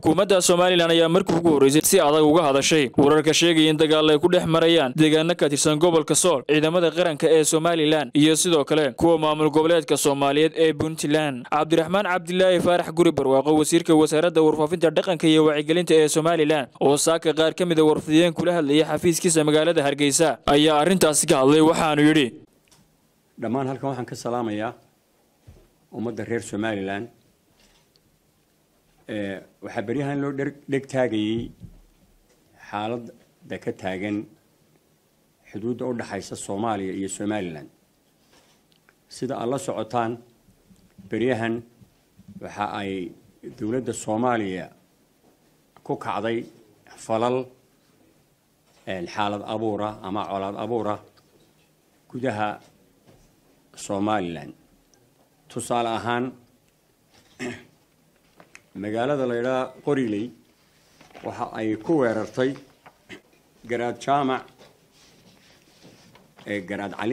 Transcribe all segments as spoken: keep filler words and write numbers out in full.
xukuumadda Soomaaliland ayaa markii ugu horeysay si adag uga hadashay wararka sheegaya in dagaal ay ku dhex marayaan deegaanada ka tirsan gobolka Sool ciidamada qaranka ee Soomaaliland iyo sidoo kale kuwa maamul goboleedka Soomaaliyeed ee Puntland. Cabdiraxmaan Cabdilaahi Faarax Guri Barwaaqo wasiirka wasaaradda warfaafinta dhaqanka iyo wacyigelinta ee Soomaaliland oo saaka qaar ka mid ah warfideen kula hadlayay xafiiskiisa magaalada Hargeysa ayaa arintaas ka hadlay waxaanu yiri dhamaan halkan waxaan ka salaamayaa ummadda reer Soomaaliland ee waxa bariyahan loo dhig taagay xaaladda ka taagan xuduudda u dhaxaysa Soomaaliya iyo Soomaaliland sida alla socotaan bariyahan waxa ay dawladda Soomaaliya ku kacday falal xaalad abuura ama colaad abuura gudaha Soomaaliland tusaale ahaan magaalada la yiraahdo Qoriley waxa ay ku weerartay garaad jaamac ee garaad cali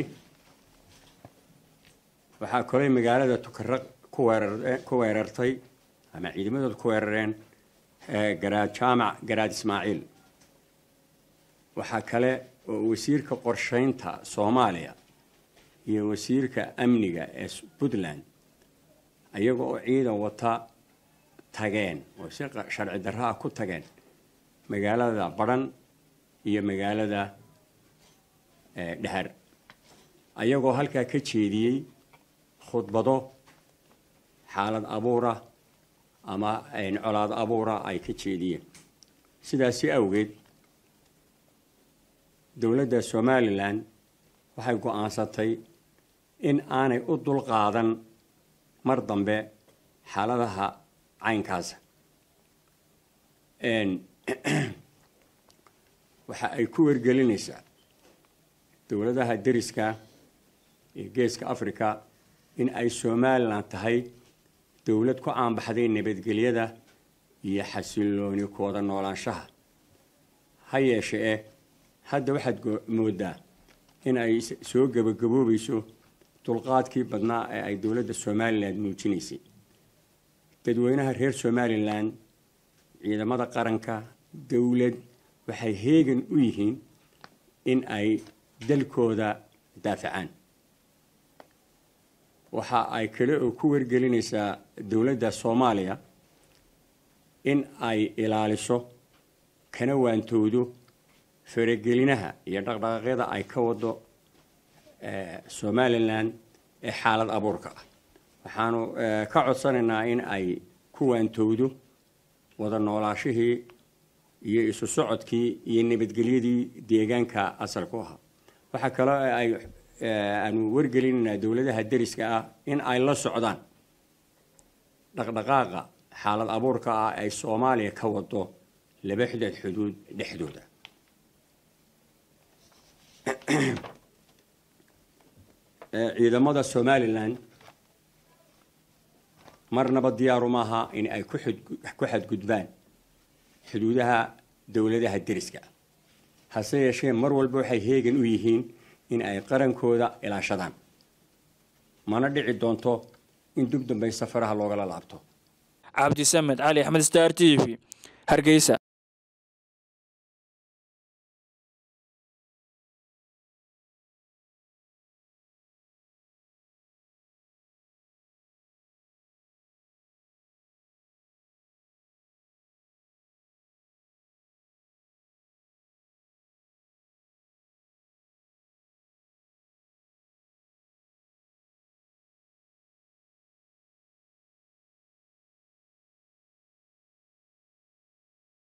waxa kale magaalada Tukaraq ku weerar ku weerartay ama ciidamada ku weerareen garaad jaamac garaad Ismaaciil waxa kale oo wasiirka qorsheynta Soomaaliya iyo wasiirka amniga ee Puntland ayagoo ciidan wata tageen oo si sharci darro ku tageen magaalada Baran iyo magaalada ee Dhahar ayagoo halka ka jeediyay khudbado xaalad abuura ama ay colaad abuura ay ka jeediyeen sidaas awgeed dawladda Soomaaliland waxay go'aansatay in aanay u dul qaadan mar dambe xaaladaha caynkaas een waxa ay ku wargelinaysaa dawladaha dariska ee geeska Afrika in ay Soomaaliland tahay dawlad ku caan baxday nabadgelyada iyo xasilooni kooda noolaanshaha ha yeeshee hadda waxaad moodaa in ay soo gabagaboobayso dulqaadkii badnaa ee ay dawladda Soomaaliland muujinaysay dadweynaha reer Soomaaliland ciidamada qaranka dawlad waxay heegan u yihiin in ay dalkooda daafacaan waxa ay kale oo ku wargelinaysaa dawladda Soomaaliya in ay ilaaliso kana waantoodo faragelinaha iyo dhaqdhaqaaqyada ay ka wado Soomaaliland ee xaalad abuurka ah waxaanu ka codsanaynaa in ay ku waantoodo wada noolaashihii iyo isu socodkii iyo nabadgelyadii deegaanka asalku ah waxa kale oo ay aanu wargelinayna dawladaha dariska ah in ay la socdaan dhaqdhaqaaqa xaalad abuurka ah ay Soomaaliya ka wado laba xidad xuduud dhexdooda ciidamada Soomaaliland marnaba diyaar uma aha in ay ku ku xadgudbaan xuduudaha dawladaha dariska hase yeeshee mar walba waxay heegan u yihiin in ay qarankooda ilaashadaan mana dhici doonto in dib dambe safaraha looga laabto Cabdi Samed Ali Ahmed Star T V Hargeysa.